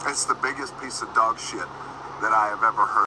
It's the biggest piece of dog shit that I have ever heard.